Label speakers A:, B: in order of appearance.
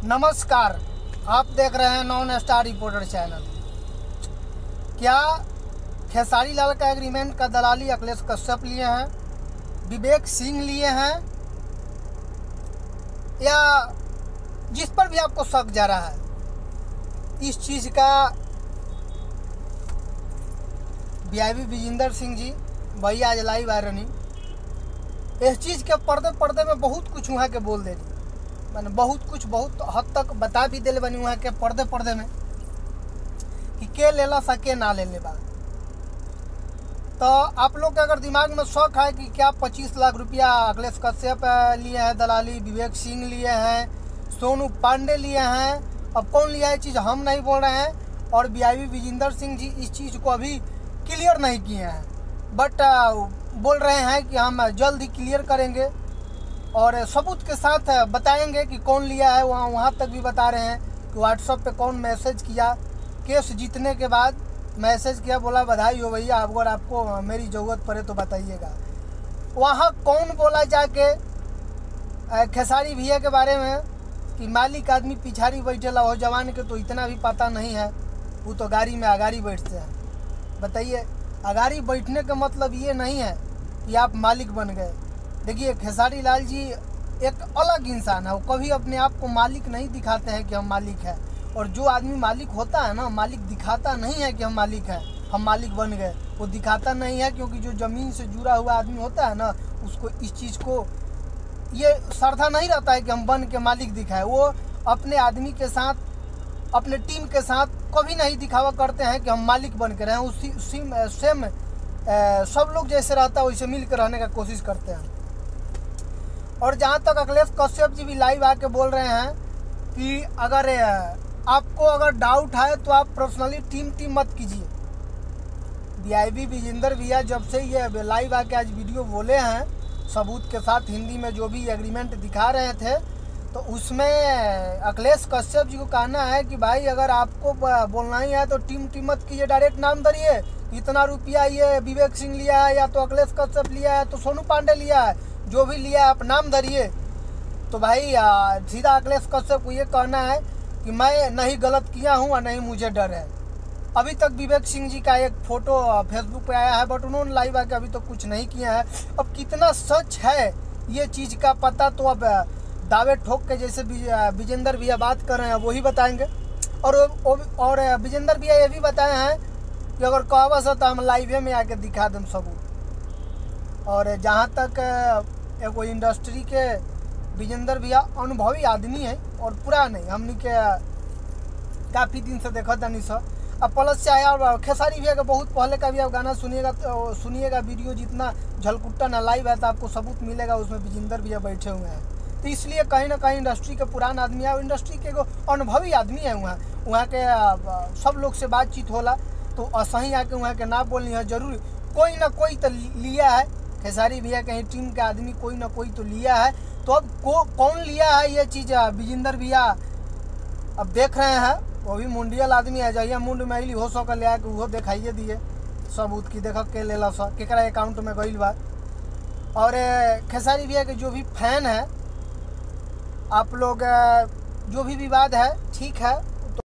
A: नमस्कार, आप देख रहे हैं नॉन स्टार रिपोर्टर चैनल। क्या खेसारी लाल का एग्रीमेंट का दलाली अखिलेश कश्यप लिए हैं, विवेक सिंह लिए हैं, या जिस पर भी आपको शक जा रहा है, इस चीज़ का बीआईबी विजेंद्र सिंह जी वही आज लाइव आयरनी इस चीज़ के पर्दे में बहुत कुछ वहाँ के बोल दे रही, मैंने बहुत हद तक बता भी दिले बनी वहाँ के पर्दे में कि के लेला सके ना ले बा। तो आप लोग के अगर दिमाग में शौक है कि क्या 25 लाख रुपया अखिलेश कश्यप लिए हैं दलाली, विवेक सिंह लिए हैं, सोनू पांडे लिए हैं, अब कौन लिया है चीज़ हम नहीं बोल रहे हैं। और बीआईबी विजेंद्र सिंह जी इस चीज़ को अभी क्लियर नहीं किए हैं, बट बोल रहे हैं कि हम जल्द ही क्लियर करेंगे और सबूत के साथ बताएंगे कि कौन लिया है। वहाँ तक भी बता रहे हैं कि व्हाट्सएप पे कौन मैसेज किया, केस जीतने के बाद मैसेज किया, बोला बधाई हो भैया, अगर आपको मेरी ज़रूरत पड़े तो बताइएगा। वहाँ कौन बोला जाके खेसारी भैया के बारे में कि मालिक आदमी पिछाड़ी बैठेला हो, जवान के तो इतना भी पता नहीं है, वो तो गाड़ी में अगाड़ी बैठते हैं। बताइए, अगाड़ी बैठने का मतलब ये नहीं है कि आप मालिक बन गए। देखिए, खेसारी लाल जी एक अलग इंसान है, वो कभी अपने आप को मालिक नहीं दिखाते हैं कि हम मालिक हैं। और जो आदमी मालिक होता है ना, मालिक दिखाता नहीं है कि हम मालिक हैं, हम मालिक बन गए, वो दिखाता नहीं है। क्योंकि जो ज़मीन से जुड़ा हुआ आदमी होता है ना, उसको इस चीज़ को ये श्रद्धा नहीं रहता है कि हम बन के मालिक दिखाए। वो अपने आदमी के साथ, अपने टीम के साथ कभी नहीं दिखावा करते हैं कि हम मालिक बन के रहें। उसी सेम सब लोग जैसे रहता है वैसे मिल कर रहने का कोशिश करते हैं। और जहाँ तक अखिलेश कश्यप जी भी लाइव आके बोल रहे हैं कि अगर आपको अगर डाउट है तो आप पर्सनली टीम मत कीजिए। बीआईबी विजेंद्र भैया जब से ये लाइव आके आज वीडियो बोले हैं सबूत के साथ, हिंदी में जो भी एग्रीमेंट दिखा रहे थे, तो उसमें अखिलेश कश्यप जी को कहना है कि भाई अगर आपको बोलना ही है तो टीम मत कीजिए, डायरेक्ट नाम धरिए। इतना रुपया ये विवेक सिंह लिया है, या तो अखिलेश कश्यप लिया है, तो सोनू पांडे लिया है, जो भी लिया है आप नाम धरिए। तो भाई सीधा अखिलेश कश्यप को ये कहना है कि मैं नहीं गलत किया हूँ और नहीं मुझे डर है। अभी तक विवेक सिंह जी का एक फ़ोटो फेसबुक पे आया है, बट उन्होंने लाइव आके अभी तक कुछ नहीं किया है। अब कितना सच है ये चीज़ का पता तो अब दावे ठोक के जैसे विजेंद्र भैया बात कर रहे हैं वही बताएंगे। और विजेंद्र भैया ये भी बताए हैं कि अगर कहवा से तो हम लाइव में आके दिखा दें सबूत। और जहाँ तक एगो इंडस्ट्री के विजेंद्र भैया अनुभवी आदमी है और पुराने, हमने के काफ़ी दिन से देखा था नहीं सर। अब प्लस चाहे और खेसारी भैया का बहुत पहले का भी आप गाना सुनिएगा वीडियो जितना झलकुट्टा ना लाइव है तो आपको सबूत मिलेगा, उसमें विजेंद्र भैया बैठे हुए हैं। तो इसलिए कहीं ना कहीं इंडस्ट्री के पुराना आदमी है और इंडस्ट्री के एगो अनुभवी आदमी है। वहाँ के सब लोग से बातचीत होला तो असही आके वहाँ के ना बोलनी है, जरूर कोई ना कोई तो लिया है। खेसारी भैया कहीं टीम का आदमी कोई ना कोई तो लिया है। तो अब कौन लिया है ये चीज़ विजेंद्र भैया अब देख रहे हैं। वो भी मुंडियल आदमी है, जहिया मुंड मैली हो सक ले आके वो दिखाइए दिए सबूत की, देख के लेला सब केकरा अकाउंट में गई बा। और खेसारी भैया के जो भी फैन है, आप लोग जो भी विवाद है ठीक है,